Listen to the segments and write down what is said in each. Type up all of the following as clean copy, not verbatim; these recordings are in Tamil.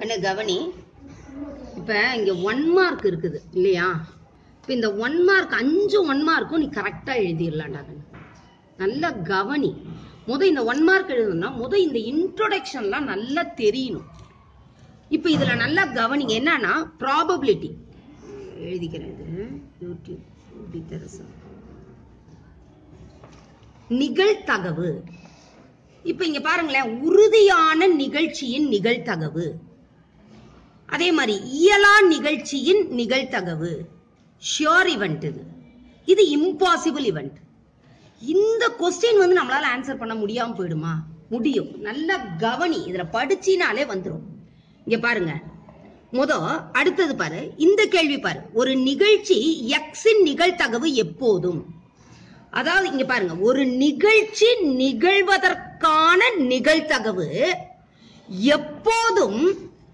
கண்ணு கவனி. இப்ப இங்க 1 மார்க் இருக்குது இல்லையா? இப்ப இந்த 1 மார்க் 5 1 மார்க்கும் நீ கரெக்டா எழுதிடலாம்டா கண்ணு. நல்லா கவனி. இந்த 1 மார்க் எழுதணும்னா இந்த இன்ட்ரோடக்ஷன்லாம் நல்லா தெரியணும். இப்ப இதுல நல்லா கவனிங்க. என்னன்னா ப்ராபபிலிட்டி எழுதிக்கிறேன். இது யூடியூப் நிகழ்தகவு. இப்ப இங்க பாருங்களேன், உறுதியான நிகழ்ச்சியின் நிகழ்தகவு, அதே மாதிரி இயலா நிகழ்ச்சியின் நிகழ்தகவு, ஷியோர் இவெண்ட். இது இம்பாசிபிள் இவெண்ட். இந்த கொஸ்டின் நம்மளால ஆன்சர் பண்ண முடியாம போயிடுமா? முடியும். நல்ல கவனி. இதுல படிச்சினாலே வந்துடும். இங்க பாருங்க, அடுத்தது பாரு, இந்த கேள்வி பாரு. ஒரு நிகழ்ச்சி எக்ஸின் நிகழ்தகவு எப்போதும், அதாவது இங்க பாருங்க, ஒரு நிகழ்ச்சி நிகழ்வதற்கான நிகழ்தகவு எப்போதும்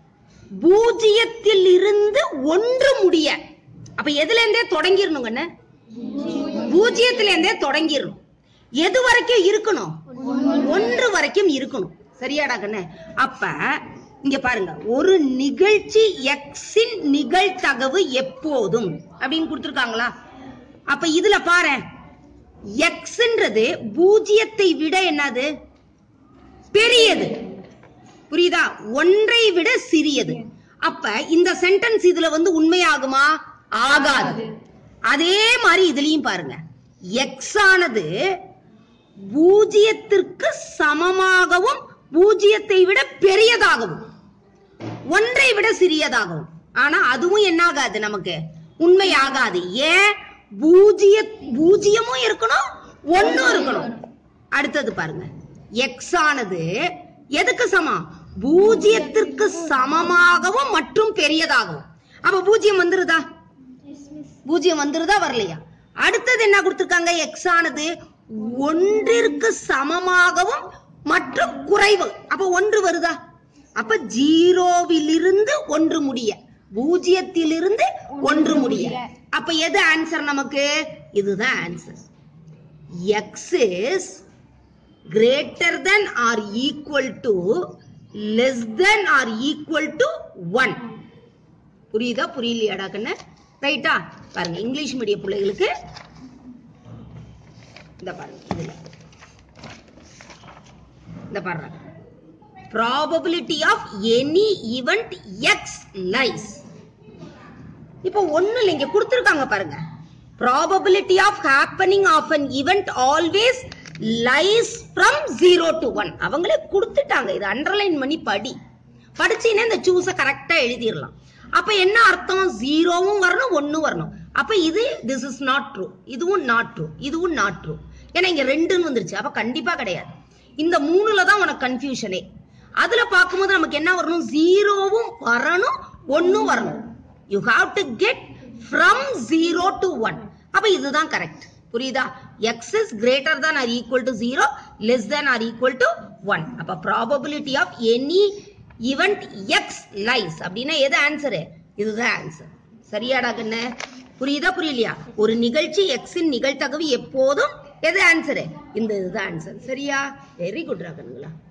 0 இருந்து 1 முடிய. அப்ப எதுல இருந்தே தொடங்கிடணுங்க? 0 இருந்தே தொடங்கிடணும். எது வரைக்கும் இருக்கணும்? 1 வரைக்கும் இருக்கணும். சரியாடா கண்ணு? அப்ப இங்க பாருங்க, ஒரு நிகழ்ச்சி எக்ஸின் நிகழ்தகவு எப்போதும் அப்படின்னு கொடுத்திருக்காங்களா? அப்ப இதுல பாரு, எக்ஸ்ன்றது 0 விட என்னது? பெரியது. புரியுதா? 1 விட சிறியது. அப்ப இந்த சென்டென்ஸ் இதுல உண்மையாகுமா? ஆகாது. அதே மாதிரி இதுலயும் பாருங்க, எக்ஸ் ஆனது 0 சமமாகவும் 0 விட பெரியதாகவும் 1 விட சிறியதாகவும். ஆனா அதுவும் என்ன ஆகாது? நமக்கு உண்மையாகாது. ஏன்? 0 இருக்கணும், 1 இருக்கணும். அடுத்தது பாருங்க, எக்ஸ் ஆனது எதுக்கு சமம்? 0 சமமாகவும் மற்றும் பெரியதாகவும். அப்ப 0 வந்துருதா? 0 வந்துருதா? வரலையா? அடுத்தது என்ன கொடுத்திருக்காங்க? எக்ஸ் ஆனது 1 சமமாகவும் மற்றும் குறைவு. அப்ப 1 வருதா? அப்ப 0 1 முடிய, 0 1 முடிய. அப்ப எது ஆன்சர் நமக்கு? இதுதான் answer. X is greater than or equal to, less than or equal to 1. புரியுதா? புரியலையாடா கண்ணு? ரைட்டா? பாருங்க, இங்கிலீஷ் மீடியம் பிள்ளைகளுக்கு இந்த பாருங்க, இதுல இந்த பாருங்க, probability of any event x lies. இப்போ ஒண்ணுல இங்க கொடுத்திருக்காங்க பாருங்க, probability of happening of an event always lies from 0 to 1. அவங்களே கொடுத்துட்டாங்க. இது அண்டர்லைன் பண்ணி படிச்சீங்கன்னா இந்த சூஸ கரெக்டா எழுதிடலாம். அப்ப என்ன அர்த்தம்? 0வும் வரணும், 1 வரணும். அப்ப இது this is not true, இதுவும் not true, இதுவும் not true. ஏன்னா இங்க 2ன்னு வந்துருச்சு. அப்ப கண்டிப்பா கிடையாது. இந்த 3ல தான் உனக்கு கன்ஃபியூஷனே. அதுல பார்க்கும்போது நமக்கு என்ன வரணும்? 0வும் வரணும், 1ம் வரணும். You have to get from 0 to 1. அப்ப இதுதான் கரெக்ட். புரியுதா? x is greater than or equal to 0, less than or equal to 1. அப்ப probability of any event x lies அப்படின்னா எது ஆன்சரு? இதுதான் ஆன்சர். சரியாடா கண்ணு? புரியுதா? புரியலையா? ஒரு நிகழ்ச்சி எக்ஸின் நிகழ்தகவு எப்போதும் எது ஆன்சரு? இதுதான் ஆன்சர். சரியா? Very good கண்ணுங்களா.